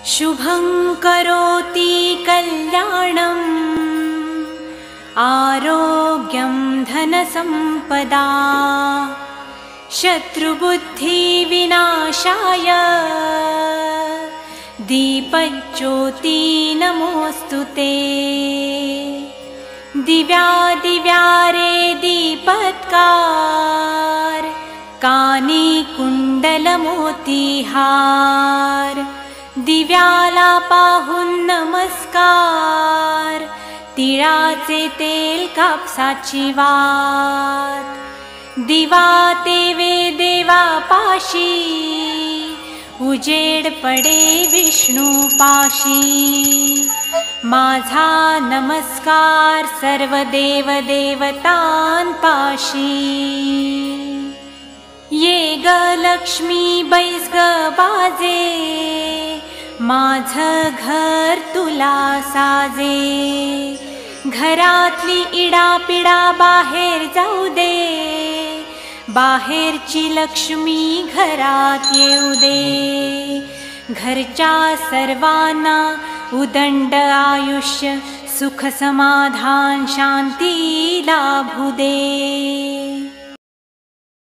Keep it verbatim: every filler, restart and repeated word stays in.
शुभं करोति कल्याणम् आरोग्यं धनसम्पदा शत्रुबुद्धिविनाशाय दीपज्योति नमोस्तुते। दिव्या दिव्या रे दीपत्कार कानी कुंडलमोतीहार दिव्याला पाहून नमस्कार तिळाचे तेल कापसाची वात दिवा तेवे देवा पाशी उजेड पडे विष्णू पाशी माझा नमस्कार सर्व देव देवतां पाशी। ये ग लक्ष्मी बैस ग बाजे माझं घर तुला साजे घरातली इडापिडा बाहेर जाऊ दे बाहेरची लक्ष्मी घरात येऊ दे घरच्या सर्वांना उदंड आयुष्य सुख समाधान शांती लाभू दे।